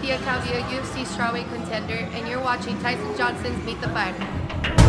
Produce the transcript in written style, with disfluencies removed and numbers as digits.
Cynthia Calvillo, UFC strawweight contender, and you're watching Tyson Johnson's Meet the Fighter.